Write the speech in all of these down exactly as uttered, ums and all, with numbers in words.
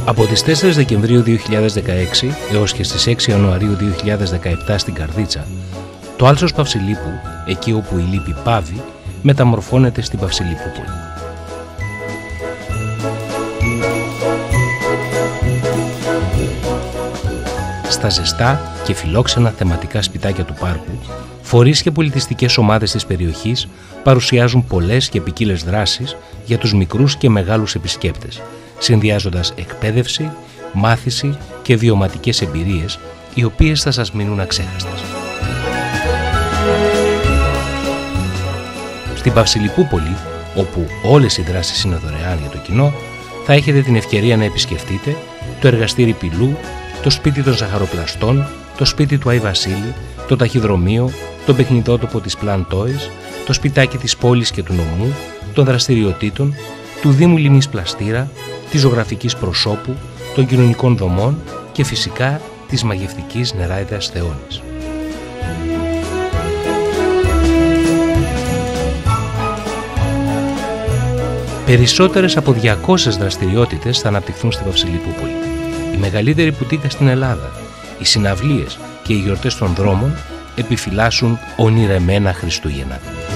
Από τις τέσσερις Δεκεμβρίου δύο χιλιάδες δεκαέξι έως και στις έξι Ιανουαρίου δύο χιλιάδες δεκαεπτά στην Καρδίτσα, το άλσος Παυσιλίππου, εκεί όπου η λύπη πάβει, μεταμορφώνεται στην Παυσιλιππούπολη. Στα ζεστά και φιλόξενα θεματικά σπιτάκια του πάρκου, φορείς και πολιτιστικές ομάδες της περιοχής παρουσιάζουν πολλές και ποικίλες δράσεις για τους μικρούς και μεγάλους επισκέπτες, συνδυάζοντας εκπαίδευση, μάθηση και βιωματικές εμπειρίες, οι οποίες θα σας μείνουν αξέχαστες. Στην Παυσιλιππούπολη, όπου όλες οι δράσεις είναι δωρεάν για το κοινό, θα έχετε την ευκαιρία να επισκεφτείτε το εργαστήρι Πυλού, το σπίτι των ζαχαροπλαστών, το σπίτι του Άι Βασίλη, το ταχυδρομείο, το παιχνιδότοπο της Plan Toys, το σπιτάκι της πόλης και του νομού, των δραστηριοτήτων, του Δήμου Λιμνής Πλαστήρα, της ζωγραφικής προσώπου, των κοινωνικών δομών και φυσικά της μαγευτικής νεράιδας Θεόνης. Περισσότερες από διακόσιες δραστηριότητες θα αναπτυχθούν στην Παυσιλιππούπολη. Η μεγαλύτερη πουτίκα στην Ελλάδα, οι συναυλίες και οι γιορτές των δρόμων επιφυλάσσουν ονειρεμένα Χριστούγεννα.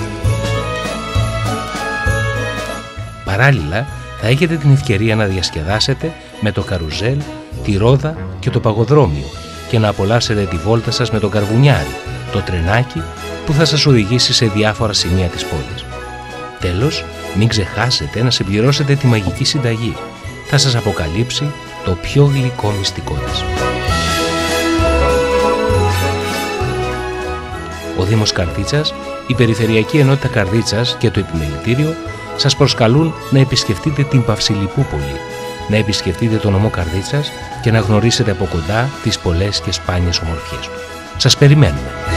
Παράλληλα, θα έχετε την ευκαιρία να διασκεδάσετε με το καρουζέλ, τη ρόδα και το παγοδρόμιο και να απολαύσετε τη βόλτα σας με το καρβουνιάρι, το τρενάκι που θα σας οδηγήσει σε διάφορα σημεία της πόλης. Τέλος, μην ξεχάσετε να συμπληρώσετε τη μαγική συνταγή. Θα σας αποκαλύψει το πιο γλυκό μυστικό της. Ο Δήμος Καρδίτσας, η Περιφερειακή Ενότητα Καρδίτσας και το Επιμελητήριο σας προσκαλούν να επισκεφτείτε την Παυσιλιππούπολη, να επισκεφτείτε τον νομό Καρδίτσας και να γνωρίσετε από κοντά τις πολλές και σπάνιες ομορφιές του. Σας περιμένουμε!